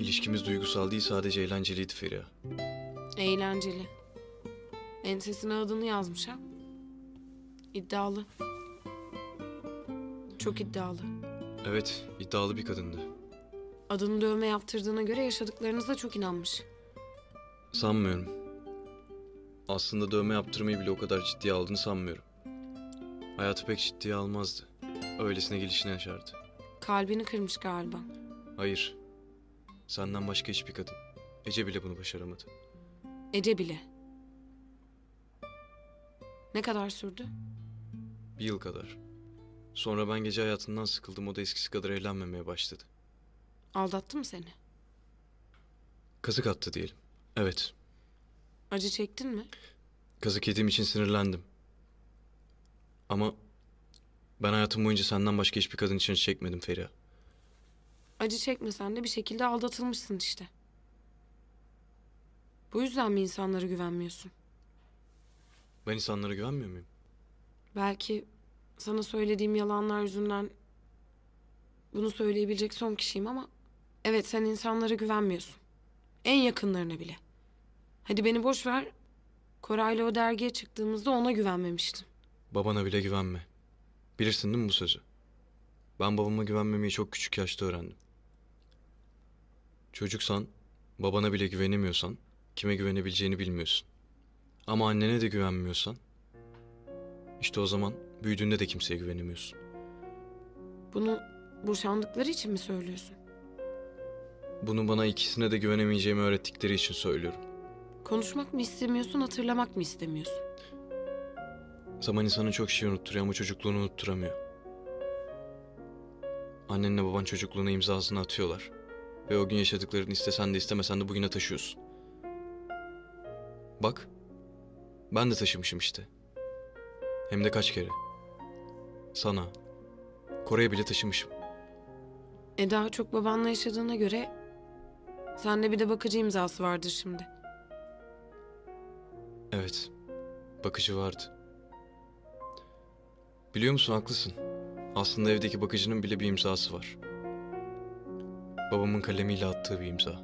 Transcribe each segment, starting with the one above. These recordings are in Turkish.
İlişkimiz duygusal değil, sadece eğlenceliydi Feriha. Eğlenceli. Ensesine adını yazmış ha. İddialı. Çok iddialı. Evet, iddialı bir kadındı. Adını dövme yaptırdığına göre yaşadıklarınıza çok inanmış. Sanmıyorum. Aslında dövme yaptırmayı bile o kadar ciddiye aldığını sanmıyorum. Hayatı pek ciddiye almazdı. Öylesine gelişine yaşardı. Kalbini kırmış galiba. Hayır. Senden başka hiçbir kadın. Ece bile bunu başaramadı. Ece bile. Ne kadar sürdü? 1 yıl kadar. Sonra ben gece hayatından sıkıldım. O da eskisi kadar eğlenmemeye başladı. Aldattı mı seni? Kazık attı diyelim. Evet. Acı çektin mi? Kazık yediğim için sinirlendim. Ama ben hayatım boyunca senden başka hiçbir kadın için acı çekmedim Feriha. Acı çekmesen de bir şekilde aldatılmışsın işte. Bu yüzden mi insanlara güvenmiyorsun? Ben insanlara güvenmiyor muyum? Belki sana söylediğim yalanlar yüzünden bunu söyleyebilecek son kişiyim ama evet, sen insanlara güvenmiyorsun. En yakınlarına bile. Hadi beni boş ver. Koray'la o dergiye çıktığımızda ona güvenmemiştin. Babana bile güvenme. Bilirsin değil mi bu sözü? Ben babama güvenmemeyi çok küçük yaşta öğrendim. Çocuksan, babana bile güvenemiyorsan, kime güvenebileceğini bilmiyorsun. Ama annene de güvenmiyorsan, işte o zaman büyüdüğünde de kimseye güvenemiyorsun. Bunu boşandıkları için mi söylüyorsun? Bunu bana ikisine de güvenemeyeceğimi öğrettikleri için söylüyorum. Konuşmak mı istemiyorsun, hatırlamak mı istemiyorsun? Zaman insanın çok şey unutturuyor ama çocukluğunu unutturamıyor. Annenle baban çocukluğuna imzasını atıyorlar. Ve o gün yaşadıklarını istesen de istemesen de bugüne taşıyorsun. Bak, ben de taşımışım işte. Hem de kaç kere. Sana, Kore'ye bile taşımışım. Daha çok babanla yaşadığına göre sende bir de bakıcı imzası vardır şimdi. Evet, bakıcı vardı. Biliyor musun, haklısın. Aslında evdeki bakıcının bile bir imzası var. Babamın kalemiyle attığı bir imza.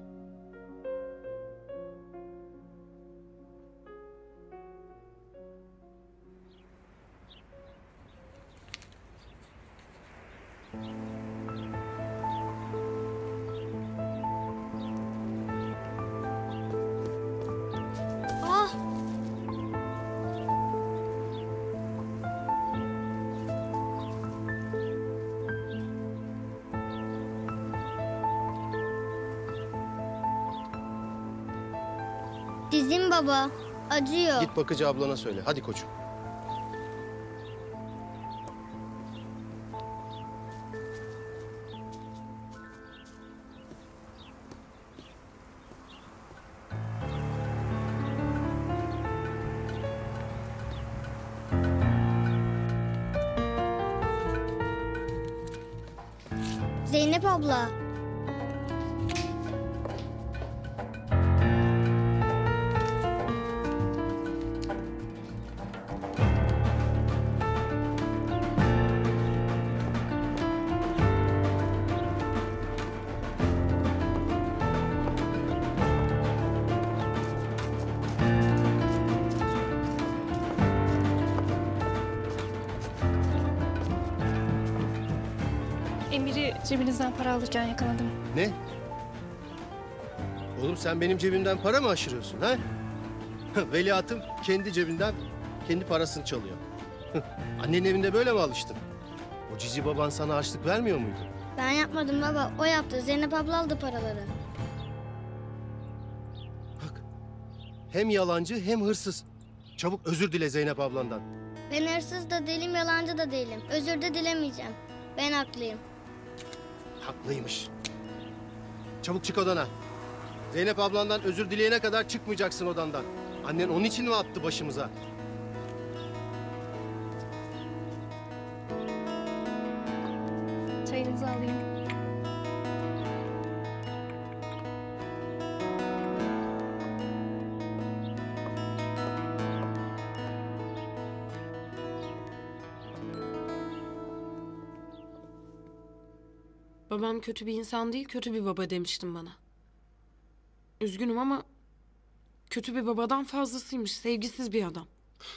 Ah! Dizim baba, acıyor. Git bakıcı ablana söyle. Hadi koçum. Zeynep abla. Emir'i cebinizden para alırken yakaladım. Ne? Oğlum sen benim cebimden para mı aşırıyorsun ha? Veliahtım kendi cebinden kendi parasını çalıyor. Annenin evinde böyle mi alıştın? O cici baban sana harçlık vermiyor muydu? Ben yapmadım baba, o yaptı. Zeynep abla aldı paraları. Bak, hem yalancı hem hırsız. Çabuk özür dile Zeynep ablandan. Ben hırsız da değilim, yalancı da değilim. Özür de dilemeyeceğim. Ben haklıyım. Haklıymış. Çabuk çık odana. Zeynep ablandan özür dileyene kadar çıkmayacaksın odandan. Annen onun için mi attı başımıza? Çayınızı alayım. Babam kötü bir insan değil, kötü bir baba demiştin bana. Üzgünüm ama kötü bir babadan fazlasıymış. Sevgisiz bir adam.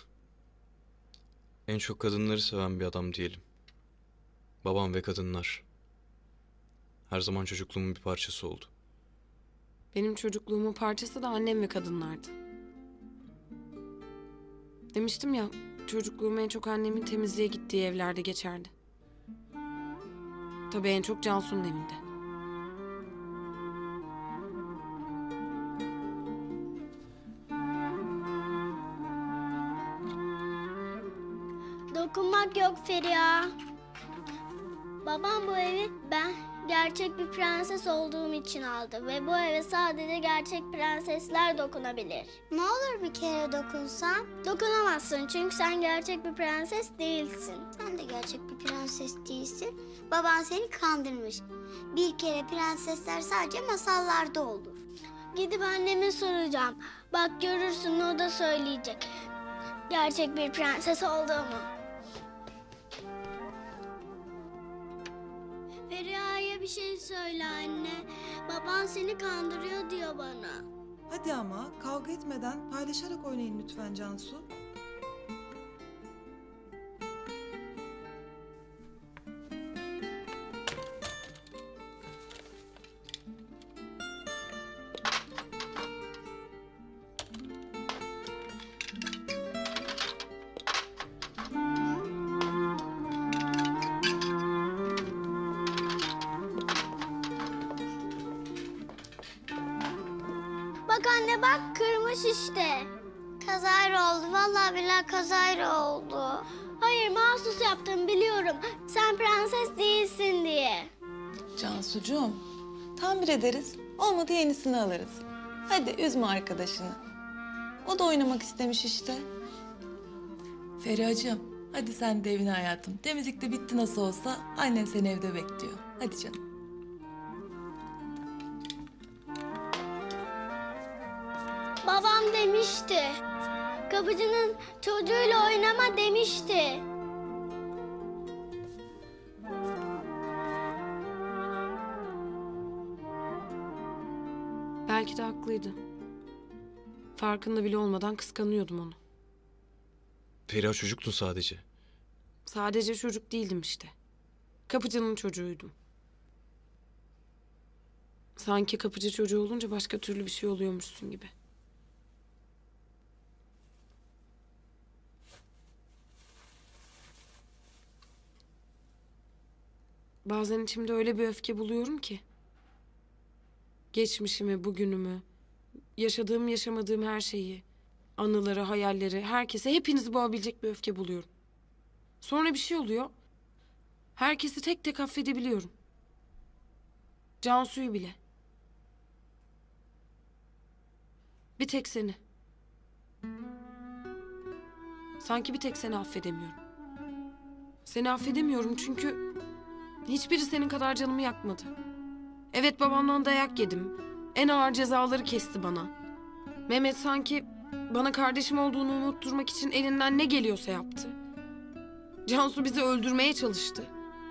En çok kadınları seven bir adam diyelim. Babam ve kadınlar. Her zaman çocukluğumun bir parçası oldu. Benim çocukluğumun parçası da annem ve kadınlardı. Demiştim ya, çocukluğum en çok annemin temizliğe gittiği evlerde geçerdi. Tabii en çok Cansu'nun evinde. Dokunmak yok Feriha. Babam bu evi ben gerçek bir prenses olduğum için aldı ve bu eve sadece gerçek prensesler dokunabilir. Ne olur bir kere dokunsan? Dokunamazsın çünkü sen gerçek bir prenses değilsin. Sen de gerçek bir prenses değilsin. Baban seni kandırmış. Bir kere prensesler sadece masallarda olur. Gidip anneme soracağım. Bak görürsün, o da söyleyecek. Gerçek bir prenses olduğumu. Feriha'ya bir şey söyle anne. Baban seni kandırıyor diyor bana. Hadi ama kavga etmeden paylaşarak oynayın lütfen Cansu. Bak anne bak, kırmış işte. Kazayla oldu. Vallahi billahi kazayla oldu. Hayır, mahsus yaptım biliyorum. Sen prenses değilsin diye. Cansucuğum, tamir ederiz. Olmadı yenisini alırız. Hadi üzme arkadaşını. O da oynamak istemiş işte. Feriha'cığım, hadi sen de evine hayatım. Temizlik de bitti nasıl olsa. Annen seni evde bekliyor. Hadi canım. Babam demişti. Kapıcının çocuğuyla oynama demişti. Belki de haklıydı. Farkında bile olmadan kıskanıyordum onu. Feriha çocuktun sadece. Sadece çocuk değildim işte. Kapıcının çocuğuydum. Sanki kapıcı çocuğu olunca başka türlü bir şey oluyormuşsun gibi. Bazen içimde öyle bir öfke buluyorum ki. Geçmişimi, bugünümü, yaşadığım, yaşamadığım her şeyi, anıları, hayalleri, herkese, hepinizi boğabilecek bir öfke buluyorum. Sonra bir şey oluyor. Herkesi tek tek affedebiliyorum. Cansu'yu bile. Bir tek seni. Sanki bir tek seni affedemiyorum. Seni affedemiyorum çünkü hiçbiri senin kadar canımı yakmadı. Evet, babamdan dayak yedim. En ağır cezaları kesti bana. Mehmet sanki bana kardeşim olduğunu unutturmak için elinden ne geliyorsa yaptı. Cansu bizi öldürmeye çalıştı.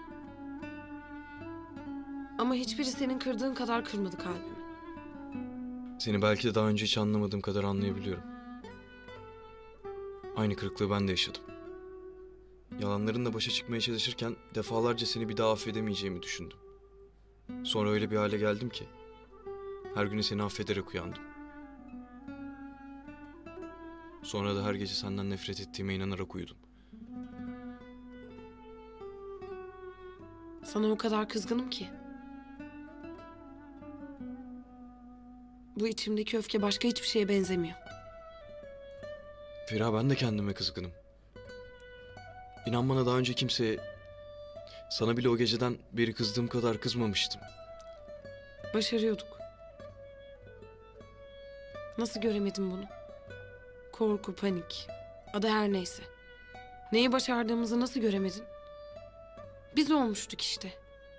Ama hiçbiri senin kırdığın kadar kırmadı kalbimi. Seni belki de daha önce hiç anlamadığım kadar anlayabiliyorum. Aynı kırıklığı ben de yaşadım. Yalanlarınla başa çıkmaya çalışırken defalarca seni bir daha affedemeyeceğimi düşündüm. Sonra öyle bir hale geldim ki her günü seni affederek uyandım. Sonra da her gece senden nefret ettiğime inanarak uyudum. Sana o kadar kızgınım ki. Bu içimdeki öfke başka hiçbir şeye benzemiyor. Feriha, ben de kendime kızgınım. İnan bana, daha önce kimseye, sana bile o geceden beri kızdığım kadar kızmamıştım. Başarıyorduk. Nasıl göremedim bunu? Korku, panik, adı her neyse. Neyi başardığımızı nasıl göremedin? Biz olmuştuk işte.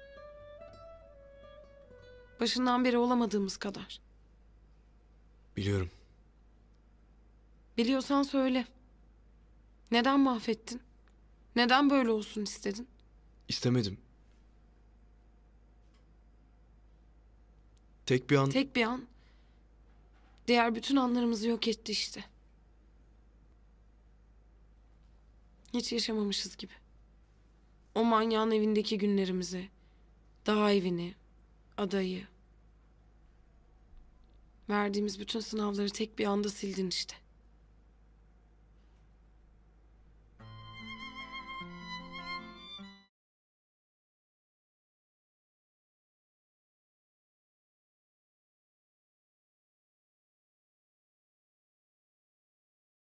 Başından beri olamadığımız kadar. Biliyorum. Biliyorsan söyle. Neden mahvettin? Neden böyle olsun istedin? İstemedim. Tek bir an... Tek bir an Diğer bütün anlarımızı yok etti işte. Hiç yaşamamışız gibi. O manyağın evindeki günlerimizi, dağ evini, adayı. Verdiğimiz bütün sınavları tek bir anda sildin işte.